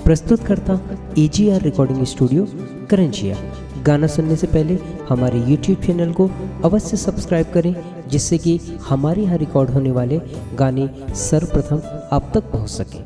प्रस्तुतकर्ता AGR recording studio Karanjia. गाना सुनने से पहले हमारे YouTube चैनल को अवश्य सब्सक्राइब करें, जिससे कि हमारे यहाँ रिकॉर्ड होने वाले गाने सर्वप्रथम आप तक पहुँच सकें।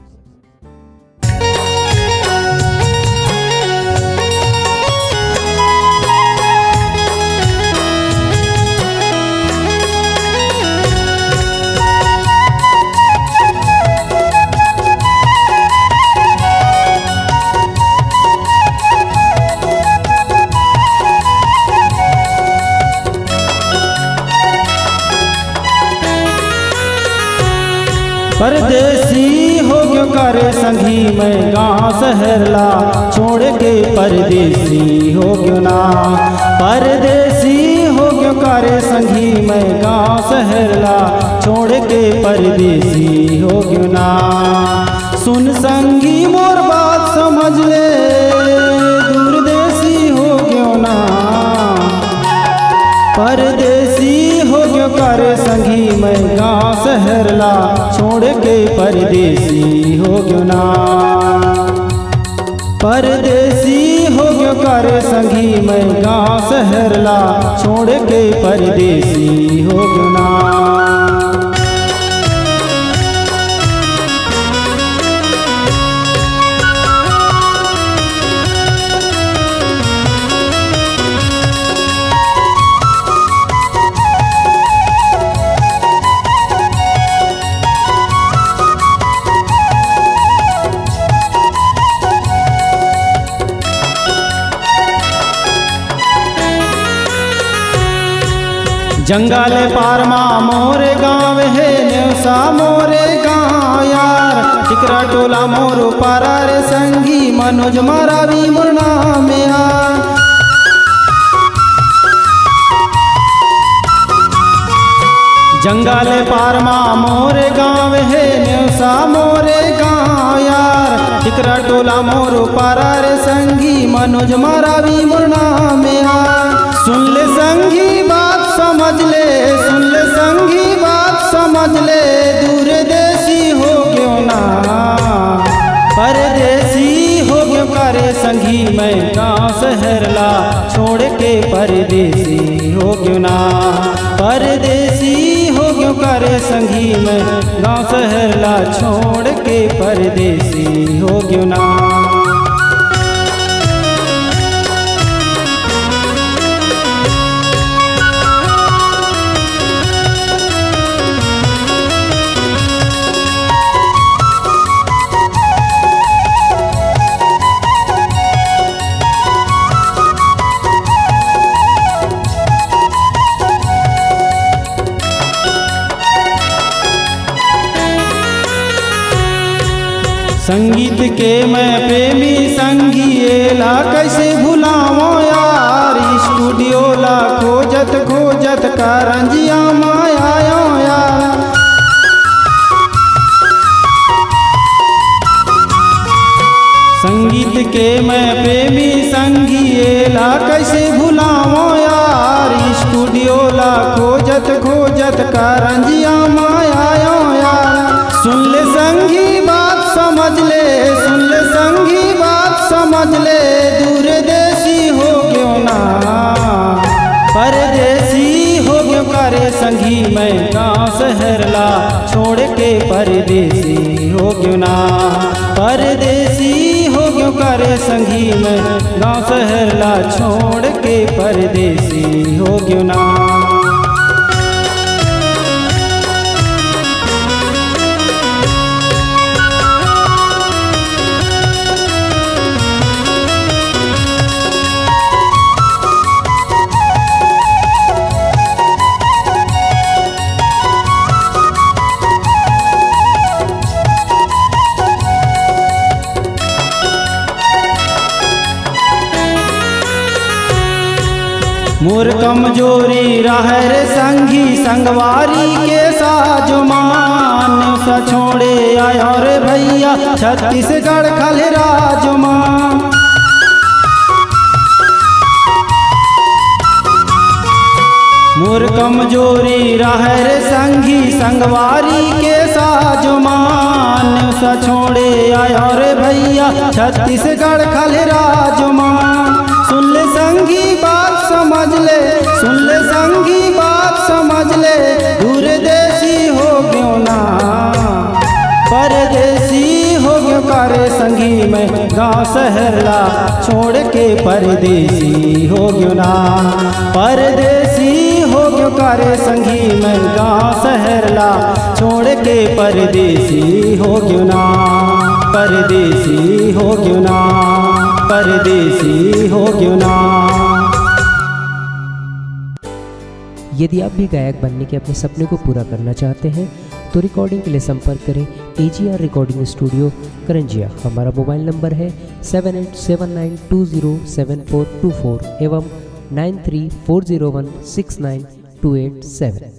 परदेसी हो क्यों करे संगी मैं गाँव शहरला छोड़ के परदेसी हो क्यों ना। परदेसी हो क्यों करे संगी मैं गाँव शहरला छोड़ के परदेसी हो क्यों ना। सुन संगी मोर बात समझ ले, दूरदेशी हो क्यों ना। परदेसी हो क्यों करे संगी मैं गाँव शहरला छोड़ के परदेसी हो क्यों ना। परदेसी हो क्यों करे संगी मैं गाँव शहरला छोड़ के परदेसी हो क्यों ना। जंगल पार माँ मोरे गाँव है नेवसा मोरे गाँव यार। टिकरा टोला मोरो पारा रे संगी मनोज मारावी मुरना में यार। जंगल पार माँ मोरे गाँव है नेवसा मोरे गाँव यार। टिकरा टोला मोरो पारा रे संगी मनोज मारावी मुरना में यार। सुन ले संगी बात समझ ले, सुन ले संगी बात समझ ले, दूर देशी हो क्यों ना। परदेसी हो क्यों करे संगी मैं गाँव शहरला छोड़ के परदेसी हो क्यों ना। परदेसी हो क्यों करे संगी मैं गाँव शहरला छोड़ के परदेसी हो क्यों ना। संगीत के मैं प्रेमी संगी एला कैसे भुलाओ यार। स्टूडियो ला खोजत खोजत करंजिया माया यार। संगीत के मैं प्रेमी संगी एला कैसे भुलाओ यार। स्टूडियो ला खोजत खोजत करंजिया माया यार। सुन ले संगी बात समझ ले, सुन ले संगी बात समझ ले, दूर देशी हो क्यों ना। परदेसी हो क्यों करे संगी मैं गाँव शहरला छोड़ के परदेसी हो क्यों ना। परदेसी हो क्यों करे संगी मैं गाँव शहरला छोड़ के परदेसी हो क्यों ना। मोर कमजोरी रहे रे संगी संगवारी के साजो मान। सा छोड़े आया रे भैया छत्तीसगढ़ खल राजो मान। मोर कमजोरी रहे रे संगी संगवारी के साजमान सा छोड़े आया रे भैया छत्तीसगढ़ खल राजमान। सुन ले संगी बात समझ ले, सुन ले संगी बात समझ ले, दूर देसी हो क्यों ना परदेसी हो क्यों करे संगी मैं गाँव शहरला छोड़ के परदेसी हो क्यों ना परदेसी हो क्यों करे संगी मैं गाँव शहरला छोड़ के परदेसी हो क्यों ना परदेसी हो क्यों ना परदेसी हो क्यों ना। यदि आप भी गायक बनने के अपने सपने को पूरा करना चाहते हैं तो रिकॉर्डिंग के लिए संपर्क करें AGR रिकॉर्डिंग स्टूडियो करंजिया। हमारा मोबाइल नंबर है 7879207424 एवं 9340169287।